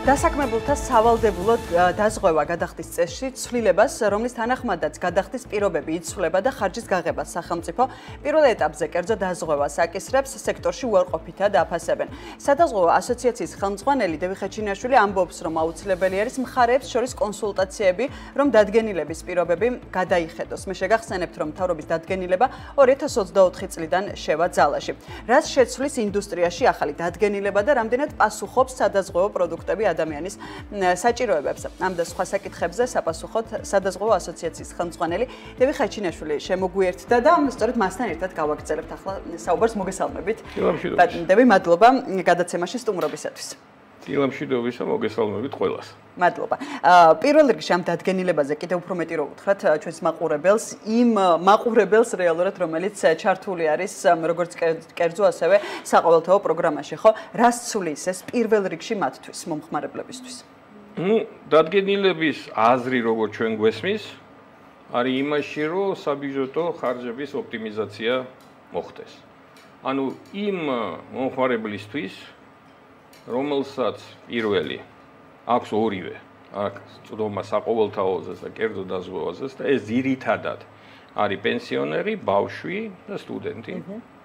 დასაქმებულთა სავალდებულო დაზღვევა გადახდის წესში ცვლილებას, რომლის თანახმადაც გადახდის პირობები იცვლება და ხარჯის გაღებას სახელმწიფო პირველ ეტაპზე კერძო დაზღვევას აკისრებს, სექტორში უარყოფითად აფასებენ. სადაზღვევო ასოციაციის ხელმძღვანელი დევი ხეჩინაშვილი ამბობს, რომ აუცილებელი არის მხარეებს შორის კონსულტაციები, რომ დადგენილების პირობები გადაიხედოს. მე შეგახსენებთ, რომ მთავრობის დადგენილება 2024 წლიდან შევა ძალაში. რაც შეცვლის ინდუსტრიაში ახალი დადგენილება და რამდენად პასუხობს სადაზღვევო პროდუქტები ადამიანის საჭიროებებს. ამ და სხვა საკითხებზე საპასუხოდ სადაზღვევო ასოციაციის ხელმძღვანელი დევი ხეჩინაშვილი შემოგვიერთდა და სწორედ მასთან ერთად გავაგრძელებთ ახლა საუბარს. მოგესალმებით. დევი, მადლობა გადაცემაში სტუმრობისათვის. დილამშვიდობისა, მოგესალმებით ყველას. მადლობა. პირველ რიგში ამ დადგენილებაზე კიდევ უფრო მეტი რო უთხრათ ჩვენს მაყურებელს, იმ მაყურებელს რეალურად, რომელიც ჩართული არის როგორც კერძო, ასევე საყოველთაო პროგრამაში, ხო? რას ცვლის ეს პირველ რიგში მათთვის, მომხმარებლებისთვის? დადგენილების აზრი, როგორც ჩვენ გვესმის, არის იმაში, რომ საბიუჯეტო ხარჯების ოპტიმიზაცია მოხდეს. ანუ იმ მომხმარებლისთვის რომელსაც პირველი აქვს ორივე, აქვს წვდომა საყოველთაოზე და კერძო დაზღვევაზე და ეს ძირითადად არის პენსიონერი, ბავშვი და სტუდენტი.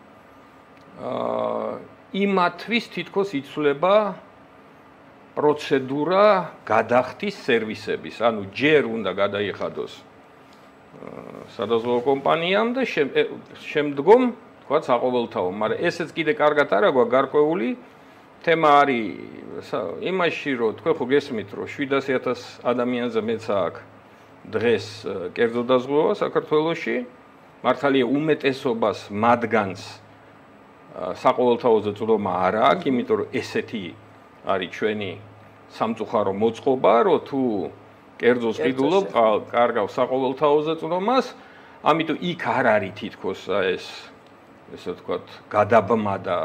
იმათთვის თითქოს იცვლება პროცედურა გადახდის სერვისების, ანუ ჯერ უნდა გადაიხადოს სადაზღვევო კომპანიამ და შემდგომ თქვა საყოველთაო, მაგრამ ესეც კიდე კარგად არ აქვს გარკვეული თემა არის იმაში, რომ თქვენ ხო გესმით, რომ 700,000 ადამიანზე მეც აქვს დღეს კერძო დაზღვევა საქართველოში. მართალია უმეტესობას მათგანს საყოველთაოზე წვდომა არ აქვს, იმიტომ რომ ესეთი არის ჩვენი სამწუხარო მოწყობა, რომ თუ კერძოს ყიდულობ, კარგავს საყოველთაოზე წვდომას, ამიტომ იქ არ არის თითქოს ესე ვთქვათ, გადაბმა და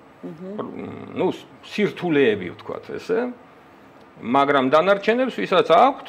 სირთულეები ვთქვათ ესე, მაგრამ დანარჩენებს, ვისაც აქვთ,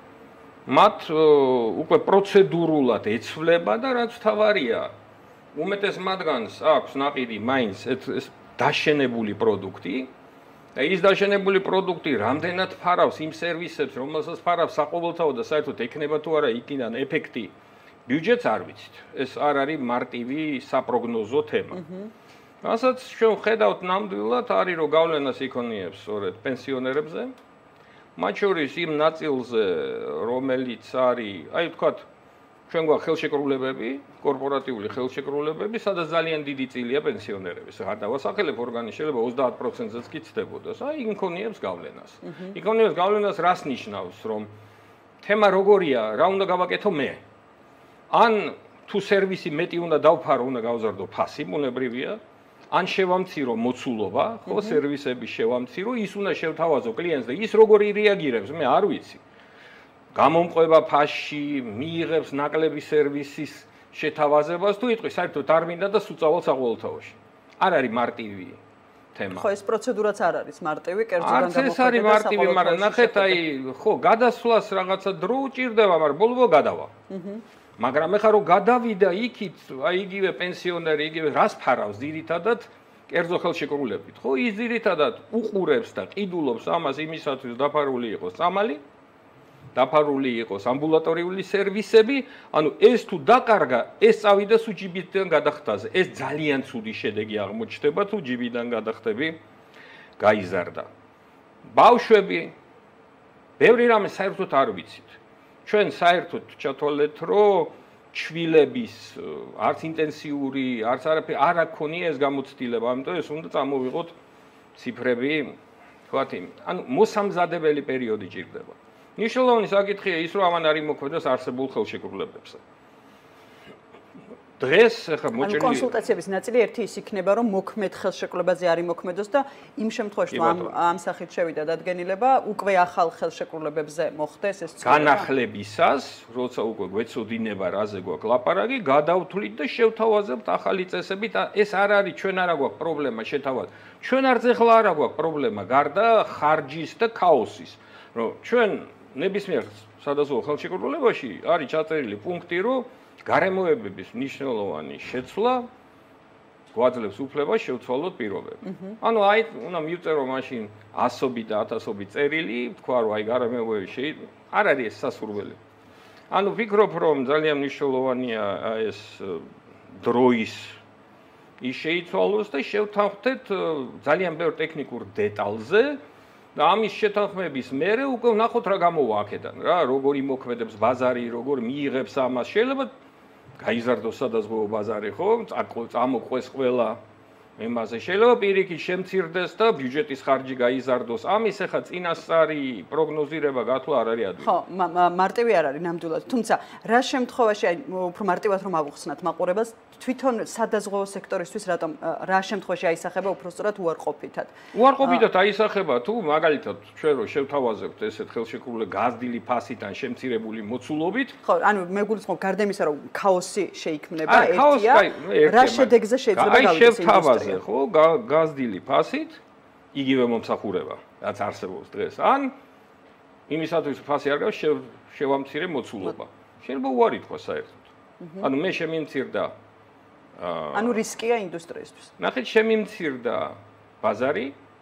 მათ უკვე პროცედურულად ეცვლება და რაც თავარია, უმეტეს მათგანს აქვს ნაყიდი მაინც ეს დაშენებული პროდუქტი და ის დაშენებული პროდუქტი რამდენად ფარავს იმ სერვისებს, რომელსაც ფარავს საყოველთაო და საერთოდ ექნება თუ არა იქიდან ეფექტი ბიუჯეტს არ ვიცით. ეს არ არის მარტივი საპროგნოზო თემა. რასაც ჩვენ ვხედავთ ნამდვილად არის რომ გავლენას იქონიებს სწორედ პენსიონერებზე, მათ შორის იმ ნაწილზე, რომელიც არის, აი ვთქვათ, ჩვენ გვაქვს ხელშეკრულებები, კორპორატიული ხელშეკრულებები, სადაც ძალიან დიდი წილია პენსიონერების. არ დავასახელებ ორგანიზ შეიძლება 30%-ზეც კი ცდებოდეს. აი იქ იქონიებს გავლენას. იქონიებს გავლენას რას ნიშნავს, რომ თემა როგორია, რა უნდა გავაკეთო მე? ან თუ სერვისი მეტი უნდა დავფარო, უნდა გავზარდო ფასი, ბუნებრივია. ან შევამცირო მოცულობა, ხო, სერვისების შევამცირო, ის უნდა შევთავაზო კლიენტს და ის როგორი რეაგირებს, მე არ ვიცი. გამომყვება ფასში, მიიღებს ნაკლები სერვისის შეთავაზებას თუ იტყვის, საერთოდ არ მინდა და სუწავალ საყოველთაოში. არ არის მარტივი თემა. ხო, ეს პროცედურაც არ არის მარტივი, კერძოდან გამოხდება. ეს არის მარტივი, მაგრამ ნახეთ, აი, ხო, გადასვლას რაღაცა დრო უჭირდება, მაგრამ ბოლო გადავა. მაგრამ ეხლა რომ გადავიდა იქით, აი იგივე პენსიონერი, იგივე რას ფარავს ძირითადად კერძო ხელშეკრულებით, ხო? ის ძირითადად უყურებს და ყიდულობს ამას იმისათვის დაფარული იყოს წამალი, დაფარული იყოს ამბულატორიული სერვისები, ანუ ეს თუ დაკარგა, ეს წავიდა სულ ჯიბიდან გადახდაზე. ეს ძალიან ცუდი შედეგი აღმოჩნდება თუ ჯიბიდან გადახდები გაიზარდა. ბავშვები ბევრი რამე საერთოდ არ ვიცით. ჩვენ საერთოდ ჩათვალეთ, რომ ჩვილების არც ინტენსიური, არც არაფერი არ აქონია ეს გამოცდილება, ამიტომ ეს უნდა წამოვიღოთ ციფრები, თქვათ, ანუ მოსამზადებელი პერიოდი ჭირდება. მნიშვნელოვანი საკითხია ის, რომ ამან არ იმოქმედოს არსებულ ხელშეკრულებებზე. დღეს ახლა მოჭრილი კონსულტაციების ნაწილი ერთი ის იქნება, რომ მოქმედ ხელშეკრულებაზე არ იმოქმედოს და იმ შემთხვევაში ამ სახით შევიდა დადგენილება, უკვე ახალ ხელშეკრულებებზე მოხდეს ეს განახლებისას, როცა უკვე გვეცოდინება რაზე გვაქვს ლაპარაკი, გადავთვლით და შევთავაზებთ ახალი წესებით. ეს არ არის ჩვენ არა გვაქვს პრობლემა შეთავაზ. ჩვენ არც ახლა არა გვაქვს პრობლემა გარდა ხარჯის და ქაოსის, რომ ჩვენ ნებისმიერ სადაზღვევო ხელშეკრულებაში არის ჩაწერილი პუნქტი, რომ გარემოებების მნიშვნელოვანი შეცვლა გვაძლევს უფლებას შევცვალოთ პირობები. ანუ აი უნდა მივწერო მაშინ ასობით და ათასობით წერილი, თქვა რომ აი გარემოებები არ არის ეს სასურველი. ანუ ვფიქრობ რომ ძალიან მნიშვნელოვანია ეს დროის ის შეიცვალოს და შევთანხმდეთ ძალიან ბევრ ტექნიკურ დეტალზე და ამის შეთანხმების მერე უკვე ვნახოთ რა გამოვა აქედან რა, როგორ იმოქმედებს ბაზარი, როგორ მიიღებს ამას. შეიძლება გაიზარდოს სადაზღვევო ბაზარი, ხო? წამოყვეს ყველა ემაზე. შეიძლება პირიქით შემცირდეს და ბიუჯეტის ხარჯი გაიზარდოს. ამის ახლა წინასწარი პროგნოზირება გათვლა არ არის ადვილი. ხო, მარტივი არ არის ნამდვილად. თუმცა რა შემთხვევაში აი უფრო მარტივად რომ ავუხსნათ მაყურებელს, თვითონ სადაზღვევო სექტორისთვის რატომ რა შემთხვევაში აისახება უფრო სწორად უარყოფითად? უარყოფითად აისახება თუ მაგალითად ჩვენ რო შევთავაზებთ ესეთ ხელშეკრულე გაზრდილი ფასიდან შემცირებული მოცულობით. ხო, ანუ მე გულისხმობ გარდა იმისა რომ ქაოსი შეიქმნება ერთია. რა შედეგზე შეიძლება გავიდეს ინდუსტრია? ხო, გაზრდილი ფასით იგივე მომსახურება, რაც არსებობს დღეს. ან იმისათვის ფასი არ გაქვს შევამცირე მოცულობა. შეიძლება უარი თქვა საერთოდ. ანუ მე შემიმცირდა ანუ რისკია ინდუსტრიისთვის. ნახეთ, შემიმცირდა ბაზარი.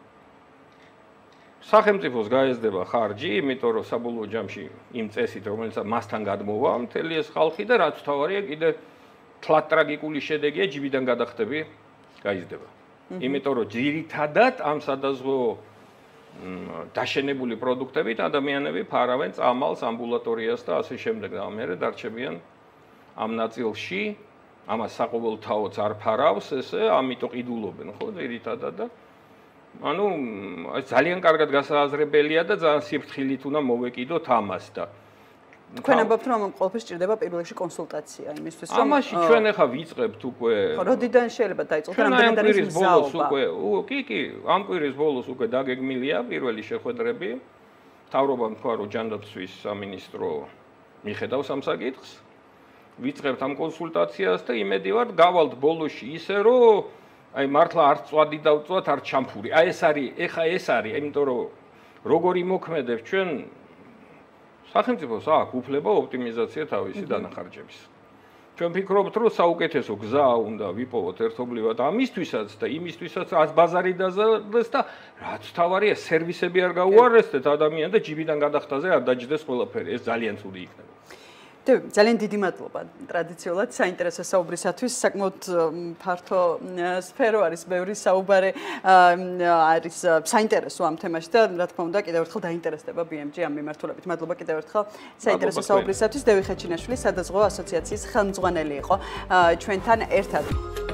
სახელმწიფოს გაეზდება ხარჯი, იმიტომ რომ საბოლოო ჯამში იმ წესით, რომელიც მასთან გადმოვა, მთელი ეს ხალხი და რაც თავარია, კიდე თლად ტრაგიკული შედეგია ჯიბიდან გადახდები გაიზრდება. იმიტომ რომ ძირითადად ამ სადაზღვევო დაშენებული პროდუქტებით ადამიანები ფარავენ წამალს, ამბულატორიას და ასე შემდეგ და მერე დარჩებიან ამ ნაწილში, ამას საყოველთაოც არ ფარავს ესე, ამიტომ ყიდულობენ, ხო, ძირითადად და ანუ ძალიან კარგად გასააზრებელია და ძალიან სიფრთხილით უნდა მოვეკიდოთ ამას და თქვენ ამბობთ რომ ყოველთვის სჭირდება პირველ რიგში კონსულტაცია იმისთვის რომ ამაში ჩვენ ახლა ვიწყებთ უკვე როდიდან შეიძლება დაიწყოთ რამდენად არის მზაობა კი ამ კვირის ბოლოს უკვე დაგეგმილია პირველი შეხვედრები მთავრობამ თქვა რომ ჯანდაცვის სამინისტრო მიხედავს ამ საკითხს ვიწყებთ ამ კონსულტაციას და იმედი ვარ გავალთ ბოლოში ისე რომ აი მართლა არ წვადი დავწვათ არ ჩამფური აი ეს არის იმიტომ რომ როგორი მოქმედებს ჩვენ სახელმწიფოს აქვს უფლება ოპტიმიზაცია თავისი დანახარჯების. ჩვენ ვფიქრობთ, რომ საუკეთესო გზა უნდა ვიპოვოთ ერთობლივად ამისთვისაც და იმისთვისაც ბაზარი დაზარდეს და რაც თავარია სერვისები არ გაუარესდეთ ადამიანს და ჯიბიდან გადახდაზე არ დაჯდეს ყველაფერი. ეს ძალიან ცუდი იქნება. ძალიან დიდი მადლობა ტრადიციულად საინტერესო საუბრისათვის საკმაოდ ფართო სფერო არის ბევრი საუბარი არის საინტერესო ამ თემაში და რა თქმა უნდა კიდევ ერთხელ დაინტერესდება BMG ამ მიმართულებით მადლობა კიდევ ერთხელ საინტერესო საუბრისათვის დევი ხეჩინაშვილი სადაზღვევო ასოციაციის ხელმძღვანელი იყო ჩვენთან ერთად